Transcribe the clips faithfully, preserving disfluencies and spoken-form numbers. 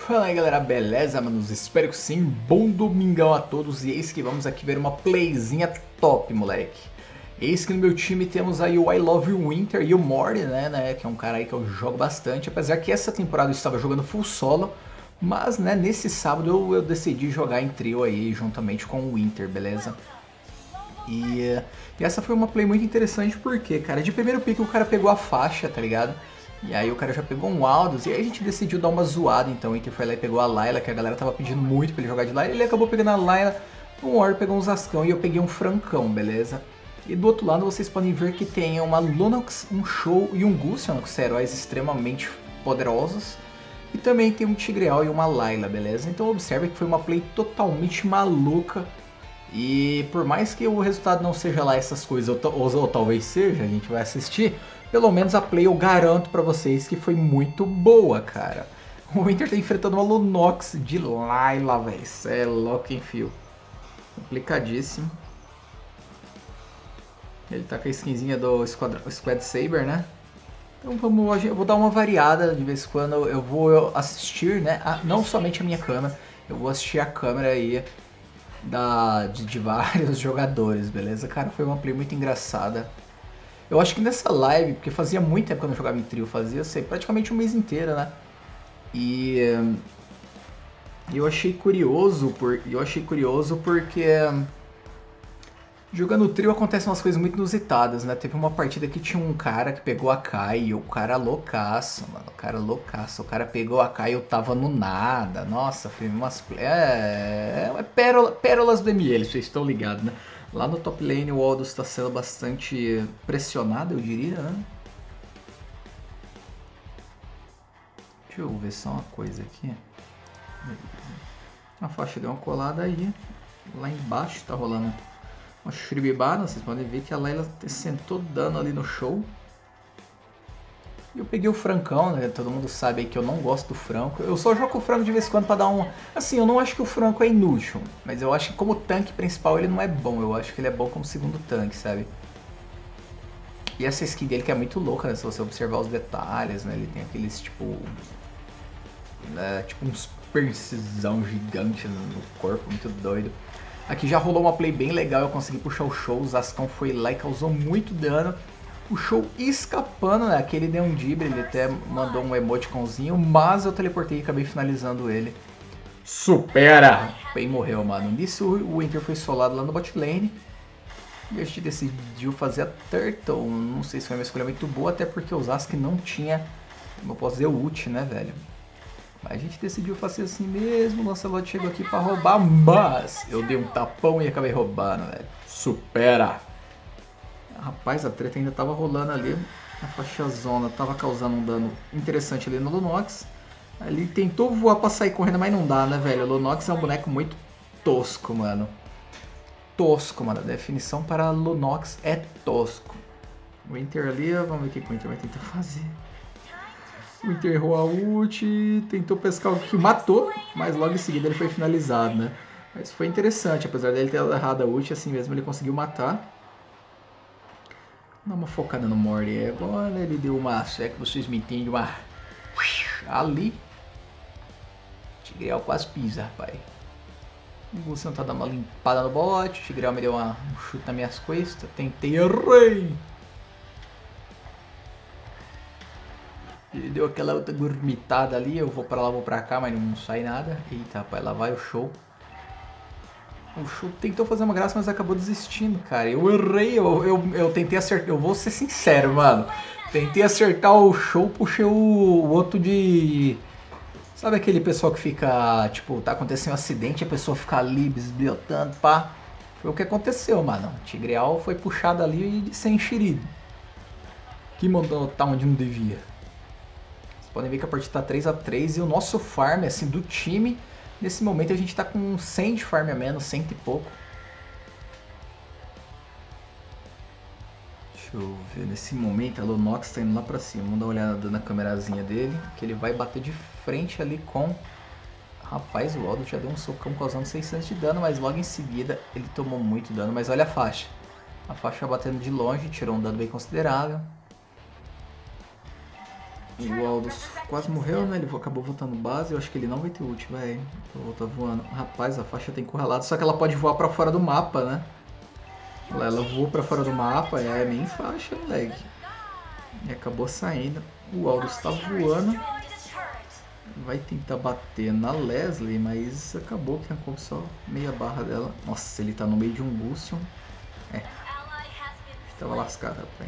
Fala aí galera, beleza manos? Espero que sim, bom domingão a todos e eis que vamos aqui ver uma playzinha top, moleque. Eis que no meu time temos aí o I Love You Winter e o Morty, né, né, que é um cara aí que eu jogo bastante, apesar que essa temporada eu estava jogando full solo, mas né, nesse sábado eu, eu decidi jogar em trio aí juntamente com o Winter, beleza? E, e essa foi uma play muito interessante porque, cara, de primeiro pick o cara pegou a faixa, tá ligado? E aí o cara já pegou um Aldous, e aí a gente decidiu dar uma zoada, então o Inter foi lá e pegou a Layla, que a galera tava pedindo muito pra ele jogar de Layla, ele acabou pegando a Layla, o War pegou um Zascão e eu peguei um Francão, beleza? E do outro lado vocês podem ver que tem uma Lunox, um Show e um Gusion, que são heróis extremamente poderosos, e também tem um Tigreal e uma Layla, beleza? Então observe que foi uma play totalmente maluca, e por mais que o resultado não seja lá essas coisas, ou, ou, ou talvez seja, a gente vai assistir, pelo menos a play eu garanto pra vocês que foi muito boa, cara. O Winter tá enfrentando uma Lunox de Layla, velho. Cê é louco, hein, fio. Complicadíssimo. Ele tá com a skinzinha do Squad, Squad Saber, né? Então vamos hoje, eu vou dar uma variada de vez em quando. Eu vou assistir, né? A, não somente a minha câmera, eu vou assistir a câmera aí da, de, de vários jogadores, beleza? Cara, foi uma play muito engraçada. Eu acho que nessa live, porque fazia muito tempo que eu não jogava em trio, fazia, sei, praticamente um mês inteiro, né? E eu achei curioso, por, eu achei curioso porque jogando trio acontecem umas coisas muito inusitadas, né? Teve uma partida que tinha um cara que pegou a Kai e o cara loucaço, mano, o cara loucaço, o cara pegou a Kai e eu tava no nada, nossa, foi umas... É, é pérola, pérolas do M L, vocês estão ligados, né? Lá no top lane o Aldous está sendo bastante pressionado, eu diria, né? Deixa eu ver só uma coisa aqui. A faixa deu uma colada aí. Lá embaixo está rolando uma Shribibana. Vocês podem ver que a Layla sentou dano ali no show. E eu peguei o Francão, né? Todo mundo sabe aí que eu não gosto do Franco. Eu só jogo o Franco de vez em quando pra dar um... Assim, eu não acho que o Franco é inútil, mas eu acho que como tanque principal ele não é bom. Eu acho que ele é bom como segundo tanque, sabe? E essa skin dele que é muito louca, né? Se você observar os detalhes, né? Ele tem aqueles, tipo... Né? Tipo uns percisão gigante no corpo, muito doido. Aqui já rolou uma play bem legal, eu consegui puxar o show. O Zascão foi lá e causou muito dano. O show escapando, né? Aqui ele deu um dibre, ele até mandou um emoticonzinho, mas eu teleportei e acabei finalizando ele. Supera! Bem morreu, mano. Nisso o Winter foi solado lá no bot lane. E a gente decidiu fazer a Turtle. Não sei se foi uma escolha muito boa, até porque o Zask não tinha, como eu posso dizer, o ult, né, velho? Mas a gente decidiu fazer assim mesmo. O Lancelot chegou aqui pra roubar, mas eu dei um tapão e acabei roubando, velho. Supera! Rapaz, a treta ainda tava rolando ali. A faixa zona tava causando um dano interessante ali no Lunox. Ele tentou voar pra sair correndo, mas não dá, né, velho? O Lunox é um boneco muito tosco, mano. Tosco, mano. A definição para Lunox é tosco. O Winter ali, vamos ver o que o Winter vai tentar fazer. O Winter errou a ult, tentou pescar o que matou, mas logo em seguida ele foi finalizado, né? Mas foi interessante, apesar dele ter errado a ult, assim mesmo ele conseguiu matar. Dá uma focada no Morty agora, ele deu uma, se é que vocês me entendem, uma... Ali. Tigreal quase pisa, rapaz. O Gusion tá dando uma limpada no bot, o Tigreal me deu uma, um chute nas minhas costas, tentei, errei. Ele deu aquela outra gourmitada ali, eu vou pra lá, vou pra cá, mas não sai nada. Eita, rapaz, lá vai o show. O show tentou fazer uma graça, mas acabou desistindo, cara. Eu errei, eu, eu, eu tentei acertar. Eu vou ser sincero, mano. Tentei acertar o show, puxei o, o outro de... Sabe aquele pessoal que fica, tipo, tá acontecendo um acidente, a pessoa fica ali bisbilhotando, pá. Foi o que aconteceu, mano. O Tigreal foi puxado ali e sem enxerido. Que mandou tá onde não devia. Vocês podem ver que a partida tá três a três e o nosso farm, assim, do time... Nesse momento a gente tá com cem de farm a menos, cento e pouco. Deixa eu ver, nesse momento a Lunox tá indo lá pra cima. Vamos dar uma olhada na câmerazinha dele, que ele vai bater de frente ali com... Rapaz, o Aldous já deu um socão causando seiscentos de dano, mas logo em seguida ele tomou muito dano. Mas olha a faixa. A faixa batendo de longe, tirou um dano bem considerável. O Aldous quase morreu, né? Ele acabou voltando base. Eu acho que ele não vai ter ult, velho. Vou voltar voando. Rapaz, a faixa tem encurralado. Só que ela pode voar pra fora do mapa, né? Ela, ela voou pra fora do mapa. É nem faixa, moleque. E acabou saindo. O Aldous tá voando. Vai tentar bater na Leslie, mas acabou que arrancou só meia barra dela. Nossa, ele tá no meio de um Gusion. É. Tava lascado, rapaz.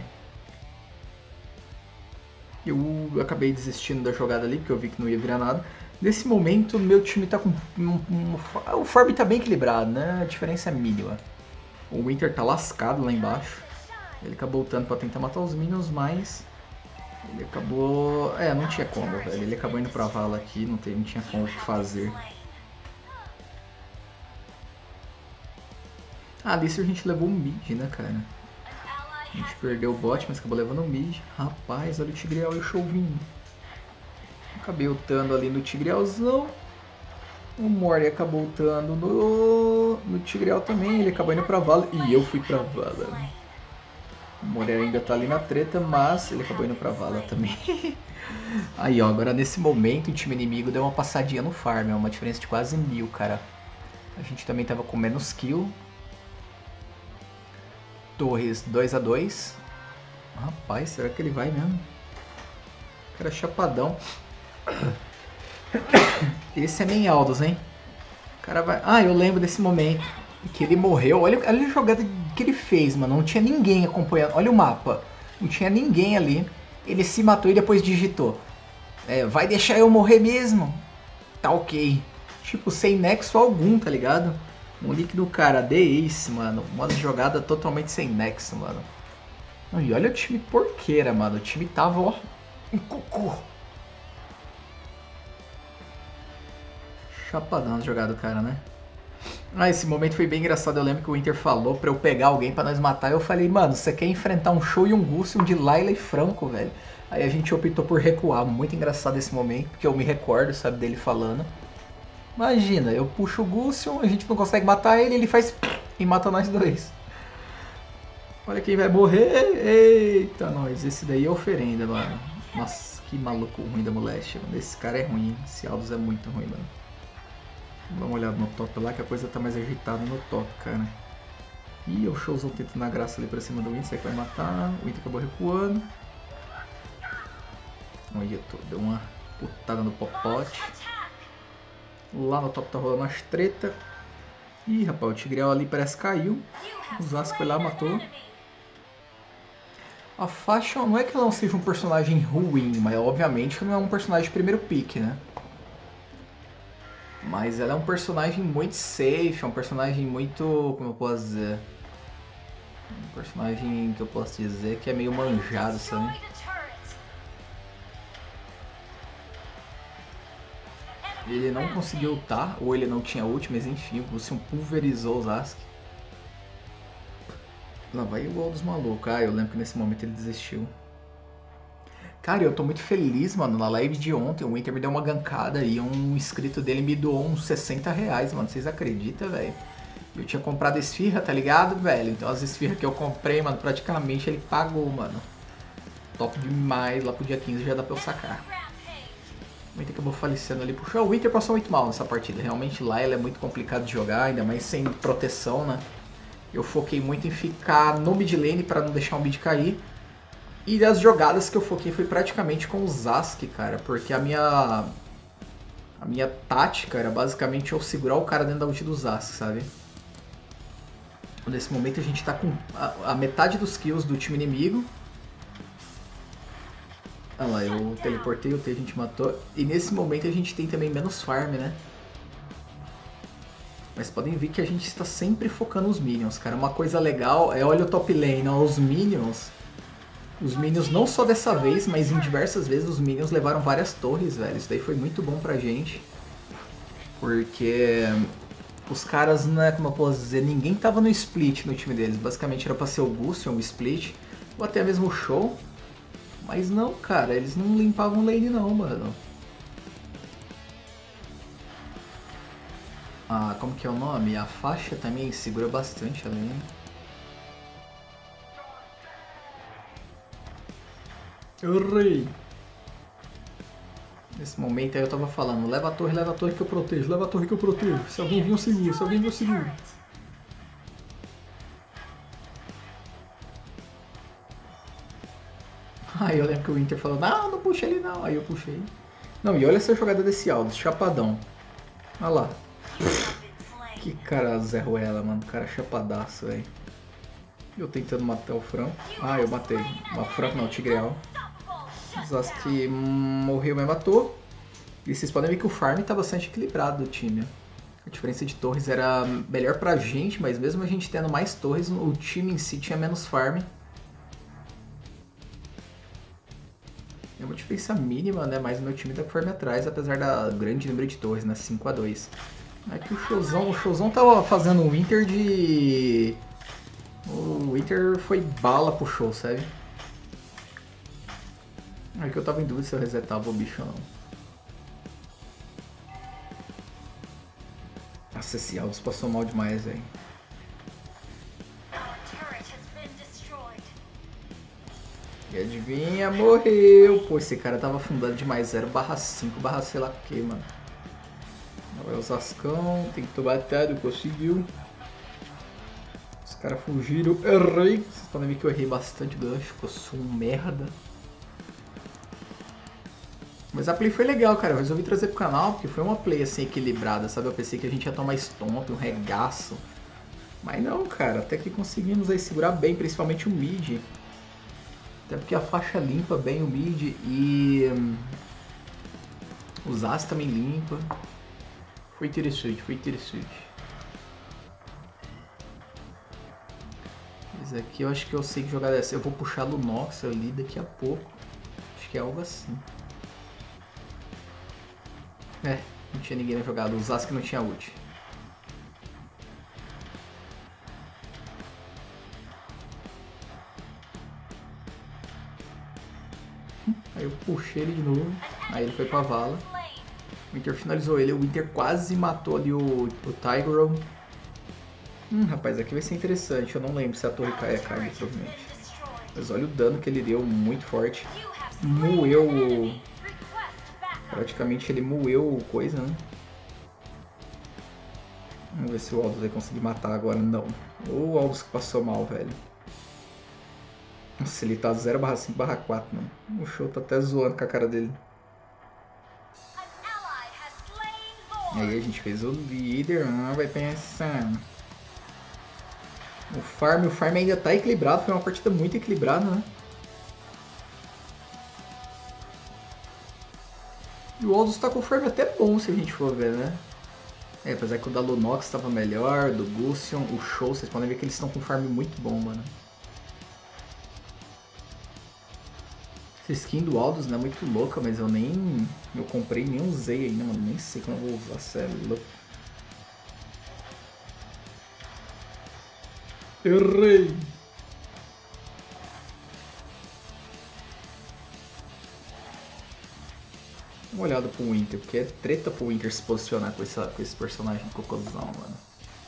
Eu acabei desistindo da jogada ali, porque eu vi que não ia virar nada. Nesse momento, meu time tá com... Um, um, o farm tá bem equilibrado, né? A diferença é mínima. O Winter tá lascado lá embaixo. Ele acabou lutando pra tentar matar os minions, mas... Ele acabou... É, não tinha como, velho. Ele acabou indo pra vala aqui, não, tem, não tinha como o que fazer. Ah, ali a gente levou um mid, né, cara? A gente perdeu o bot, mas acabou levando o mid. Rapaz, olha o Tigreal e o Chauvinho. Acabei ultando ali no Tigrealzão. O Mori acabou ultando no, no Tigreal também. Ele acabou indo pra vala. E eu fui pra vala. O Mori ainda tá ali na treta, mas ele acabou indo pra vala também. Aí, ó, agora nesse momento o time inimigo deu uma passadinha no farm. É uma diferença de quase mil, cara. A gente também tava com menos kill. Torres dois a dois. Rapaz, será que ele vai mesmo? Cara chapadão. Esse é main Aldous, hein? O cara vai... Ah, eu lembro desse momento que ele morreu. Olha, olha a jogada que ele fez, mano. Não tinha ninguém acompanhando. Olha o mapa. Não tinha ninguém ali. Ele se matou e depois digitou. É, vai deixar eu morrer mesmo? Tá ok. Tipo, sem nexo algum, tá ligado? Um nick do cara, The Ace, mano. Uma jogada totalmente sem nexo, mano. E olha o time porqueira, mano. O time tava, ó, em cocô. Chapadão a jogada do cara, né? Ah, esse momento foi bem engraçado. Eu lembro que o Inter falou pra eu pegar alguém pra nós matar. Eu falei, mano, você quer enfrentar um show e um Gusion de Layla e Franco, velho. Aí a gente optou por recuar. Muito engraçado esse momento, porque eu me recordo, sabe, dele falando. Imagina, eu puxo o Gusion, a gente não consegue matar ele, ele faz e mata nós dois. Olha quem vai morrer. Eita, nós. Esse daí é oferenda, mano. Nossa, que maluco ruim da moléstia. Esse cara é ruim. Esse Aldous é muito ruim, mano. Dá uma olhada no top lá, que a coisa tá mais agitada no top, cara. Ih, o Showzão tentando na graça ali pra cima do Winter, será que vai matar? O Winter acabou recuando. Olha, deu uma putada no popote. Lá no top tá rolando as treta. Ih, rapaz, o Tigreal ali parece que caiu. O Zasco foi lá, matou. A Fashion não é que ela não seja um personagem ruim, mas obviamente não é um personagem de primeiro pick, né? Mas ela é um personagem muito safe, é um personagem muito... como eu posso dizer? Um personagem que eu posso dizer que é meio manjado, sabe? Ele não conseguiu ultar, ou ele não tinha ult, mas enfim, o Gusion pulverizou o Zask. Lá vai o Aldous maluco. Ah, eu lembro que nesse momento ele desistiu. Cara, eu tô muito feliz, mano. Na live de ontem, o Winter me deu uma gankada e um inscrito dele me doou uns sessenta reais, mano. Vocês acreditam, velho? Eu tinha comprado esfirra, tá ligado, velho? Então as esfirras que eu comprei, mano, praticamente ele pagou, mano. Top demais. Lá pro dia quinze já dá pra eu sacar. O Winter acabou falecendo ali. Puxa, o Winter passou muito mal nessa partida. Realmente lá ele é muito complicado de jogar, ainda mais sem proteção, né? Eu foquei muito em ficar no mid lane para não deixar o mid cair. E as jogadas que eu foquei foi praticamente com o Zask, cara. Porque a minha... A minha tática era basicamente eu segurar o cara dentro da ult do Zask, sabe? Nesse momento a gente tá com a, a metade dos kills do time inimigo. Olha lá, eu teleportei, o T a gente matou. E nesse momento a gente tem também menos farm, né? Mas podem ver que a gente está sempre focando os minions, cara. Uma coisa legal é, olha o top lane, ó, os minions. Os minions não só dessa vez, mas em diversas vezes os minions levaram várias torres, velho. Isso daí foi muito bom pra gente. Porque os caras, né, como eu posso dizer, ninguém tava no split no time deles. Basicamente era pra ser o Gusion, o split, ou até mesmo o Show. Mas não, cara, eles não limpavam lane não, mano. Ah, como que é o nome? A faixa também segura bastante a lane. Errei! Nesse momento aí eu tava falando, leva a torre, leva a torre que eu protejo, leva a torre que eu protejo. Se alguém vir eu seguro, se alguém vir eu seguro. Aí eu lembro que o Inter falou, não, não puxa ele não. Aí eu puxei. Não, e olha essa jogada desse Aldous, chapadão. Olha lá. Que cara Zé Ruela, mano. Cara chapadaço, velho. Eu tentando matar o Franco. Ah, eu matei. O Franco não, o Tigreal. O Zask morreu, me matou. E vocês podem ver que o farm tá bastante equilibrado do time. A diferença de torres era melhor pra gente, mas mesmo a gente tendo mais torres, o time em si tinha menos farm. É uma diferença mínima, né? Mas o meu time tá com farm atrás, apesar da grande número de torres, né? cinco a dois. É que o Showzão, o Showzão tava fazendo um Inter de... O Inter foi bala pro Show, sabe? É que eu tava em dúvida se eu resetava o bicho ou não. Nossa, esse Aldous passou mal demais, velho. E adivinha, morreu. Pô, esse cara tava afundando demais. zero barra cinco barra sei lá o que, mano. Agora é o Zascão. Tem que tomar batalha, conseguiu. Os caras fugiram. Errei. Vocês podem ver que eu errei bastante gancho. Eu sou um merda. Mas a play foi legal, cara. Eu resolvi trazer pro canal porque foi uma play assim equilibrada, sabe? Eu pensei que a gente ia tomar stomp, um regaço. Mas não, cara. Até que conseguimos aí segurar bem, principalmente o mid. Até porque a faixa limpa bem o mid e hum, os as também limpa. Foi interessante, foi interessante. Mas aqui eu acho que eu sei que jogar dessa. Eu vou puxar Lunox ali daqui a pouco. Acho que é algo assim. É, não tinha ninguém na jogada. Os as que não tinha ult. Aí eu puxei ele de novo, aí ele foi pra vala. O Inter finalizou ele, o Inter quase matou ali o, o Tigreal. Hum, rapaz, aqui vai ser interessante, eu não lembro se a torre cai, cai, provavelmente. Mas olha o dano que ele deu, muito forte. Moeu o... Praticamente ele moeu coisa, né? Vamos ver se o Aldous vai conseguir matar agora, não. O Aldous que passou mal, velho. Nossa, ele tá zero barra cinco barra quatro, mano. O show tá até zoando com a cara dele. E aí a gente fez o líder, ah, vai pensar. O farm, o farm ainda tá equilibrado, foi uma partida muito equilibrada, né? E o Aldous tá com o farm até bom, se a gente for ver, né? É, apesar que o da Lunox tava melhor, do Gusion, o Show, vocês podem ver que eles estão com um farm muito bom, mano. Essa skin do Aldous não é muito louca, mas eu nem... Eu comprei nem usei ainda, mano. Nem sei como eu vou usar, sério. Louco. Errei! Dá uma olhada pro Winter, porque é treta pro Winter se posicionar com, essa, com esse personagem cocôzão, mano.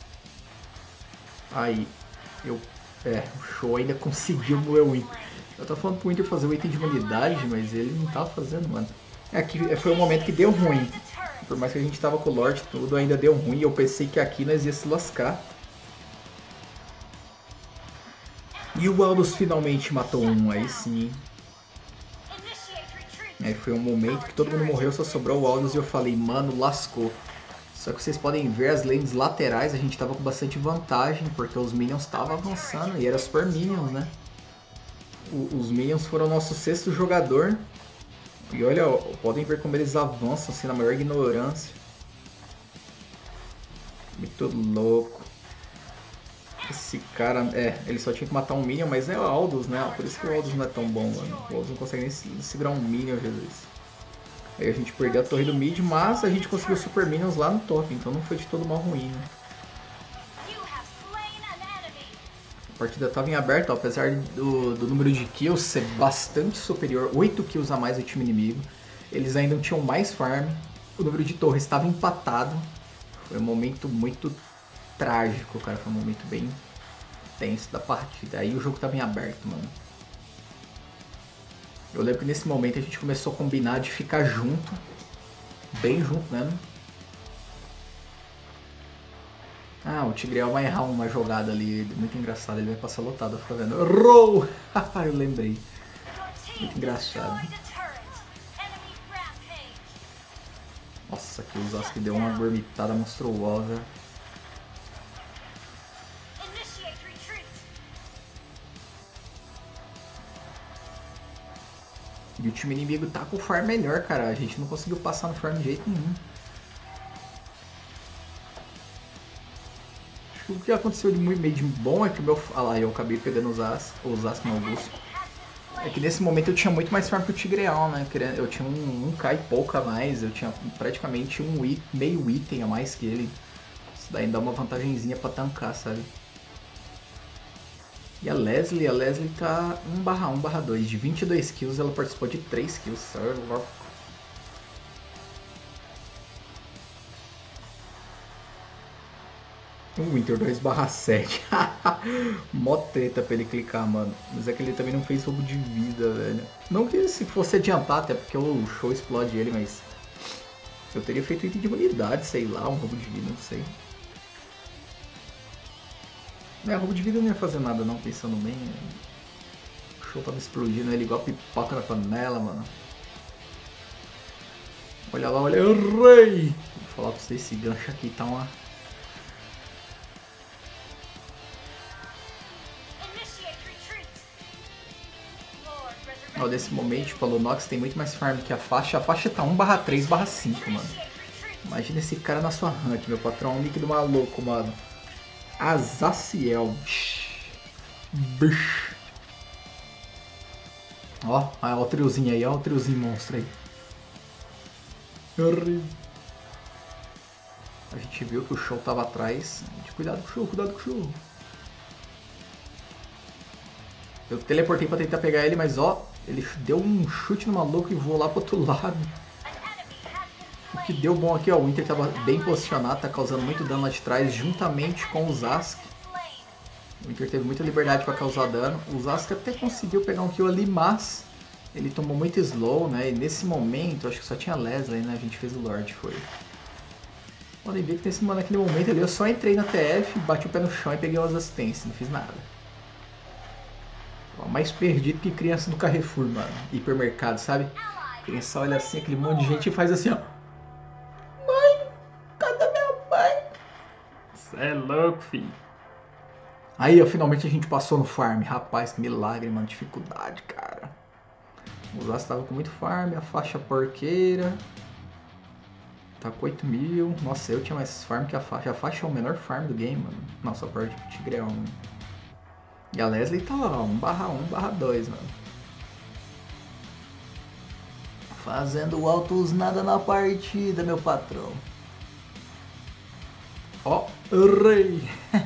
Aí, eu... É, o Show ainda conseguiu moer o Winter. Eu tava falando pro Winter fazer o item de humanidade, mas ele não tava fazendo, mano. Aqui foi um momento que deu ruim. Por mais que a gente tava com o Lorde e tudo, ainda deu ruim. E eu pensei que aqui nós ia se lascar. E o Aldous finalmente matou um, aí sim. Aí foi um momento que todo mundo morreu, só sobrou o Aldous e eu falei, mano, lascou. Só que vocês podem ver as lanes laterais, a gente tava com bastante vantagem, porque os minions estavam avançando, e era super minions, né? Os minions foram o nosso sexto jogador. E olha, podem ver como eles avançam assim na maior ignorância. Muito louco. Esse cara, é, ele só tinha que matar um minion, mas é o Aldous, né? Por isso que o Aldous não é tão bom, mano. O Aldous não consegue nem segurar um minion, Jesus. Aí a gente perdeu a torre do mid, mas a gente conseguiu super minions lá no top, então não foi de todo mal ruim, né? A partida estava em aberto, ó, apesar do, do número de kills ser bastante superior, oito kills a mais do time inimigo. Eles ainda não tinham mais farm, o número de torres estava empatado. Foi um momento muito trágico, cara, foi um momento bem tenso da partida. Aí o jogo estava em aberto, mano. Eu lembro que nesse momento a gente começou a combinar de ficar junto bem junto mesmo. Ah, o Tigreal vai errar uma jogada ali, muito engraçado, ele vai passar lotado, fica vendo. Roll! Eu lembrei. Muito engraçado. Nossa, que o Zasuke deu uma gormitada monstruosa. E o time inimigo tá com o farm melhor, cara. A gente não conseguiu passar no farm de jeito nenhum. Acho que o que aconteceu de meio de bom é que o meu... Ah lá, eu acabei pegando os As, os As no Augusto. É que nesse momento eu tinha muito mais farm que o Tigreal, né? Eu tinha um, um K e pouco a mais, eu tinha praticamente um it, meio item a mais que ele. Isso daí dá uma vantagenzinha pra tancar, sabe? E a Leslie, a Leslie tá um barra um barra dois. De vinte e dois kills ela participou de três kills. Um Winter dois barra sete. Mó treta pra ele clicar, mano. Mas é que ele também não fez roubo de vida, velho. Não que se fosse adiantar, até porque o show explode ele, mas... eu teria feito item de imunidade, sei lá, um roubo de vida, não sei. É, roubo de vida não ia fazer nada não, pensando bem. O show tava explodindo ele igual pipoca na panela, mano. Olha lá, olha, eu errei! Vou falar pra vocês, esse gancho aqui tá uma... Ó, nesse momento, tipo, a Lunox tem muito mais farm que a faixa. A faixa tá um barra três barra cinco, mano. Imagina esse cara na sua rank, meu patrão. Um nick do maluco, mano. Azaciel. Bish. Ó, ó o triozinho aí, ó o triozinho monstro aí. A gente viu que o show tava atrás. Cuidado com o show, cuidado com o show. Eu teleportei pra tentar pegar ele, mas ó, ele deu um chute no maluco e voou lá pro outro lado. O que deu bom aqui, ó, o Inter tava bem posicionado, tá causando muito dano lá de trás, juntamente com o Zasuke. O Inter teve muita liberdade pra causar dano. O Zasuke até conseguiu pegar um kill ali, mas ele tomou muito slow, né? E nesse momento, acho que só tinha Leslie, né? A gente fez o Lorde, foi. Podem ver que nesse, naquele momento ali eu só entrei na T F, bati o pé no chão e peguei umas assistências, não fiz nada. Mais perdido que criança do Carrefour, mano. Hipermercado, sabe? Criança olha assim, aquele monte de gente e faz assim, ó. Mãe, cadê minha mãe? Cê é louco, filho. Aí, ó, finalmente a gente passou no farm. Rapaz, que milagre, mano. Dificuldade, cara. O Zaz tava com muito farm, a faixa porqueira. Tá com oito mil. Nossa, eu tinha mais farm que a faixa. A faixa é o menor farm do game, mano. Nossa, a parte do Tigreal, mano. E a Leslie tá lá, um barra um barra dois, mano. Fazendo altos nada na partida, meu patrão. Ó, errei.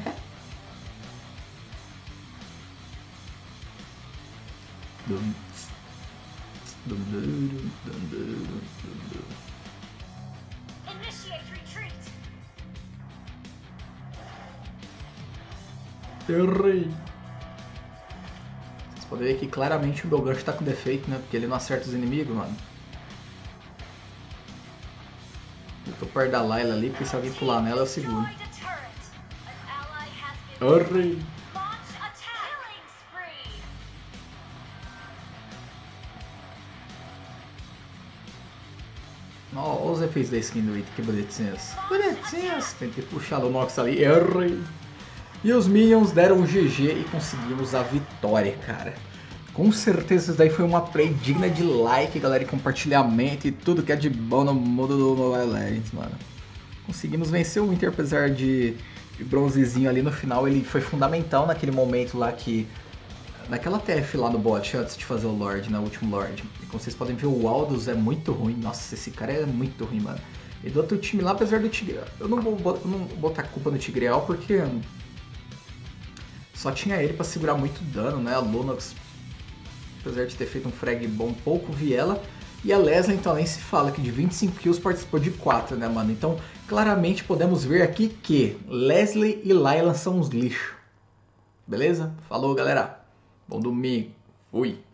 Errei. Vocês podem ver que claramente o meu gancho tá com defeito, né? Porque ele não acerta os inimigos, mano. Eu tô perto da Layla ali, porque se alguém pular nela eu seguro. Errei. Olha os efeitos da skin do item, que bonitinhas. Bonitinhas. Tentei puxar o Nox ali, errei. E os Minions deram um G G e conseguimos a vitória, cara. Com certeza isso daí foi uma play digna de like, galera, e compartilhamento e tudo que é de bom no mundo do Mobile Legends, mano. Conseguimos vencer o Inter, apesar de, de bronzezinho ali no final, ele foi fundamental naquele momento lá que... Naquela T F lá no bot, antes de fazer o Lorde, né, o último Lorde. E como vocês podem ver, o Aldous é muito ruim. Nossa, esse cara é muito ruim, mano. E do outro time lá, apesar do Tigreal... Eu não vou, eu não vou botar culpa no Tigreal, porque... Só tinha ele pra segurar muito dano, né? A Lunox, apesar de ter feito um frag bom, pouco vi ela. E a Leslie, então, nem se fala que de vinte e cinco kills participou de quatro, né, mano? Então, claramente podemos ver aqui que Leslie e Layla são uns lixos. Beleza? Falou, galera. Bom domingo. Fui.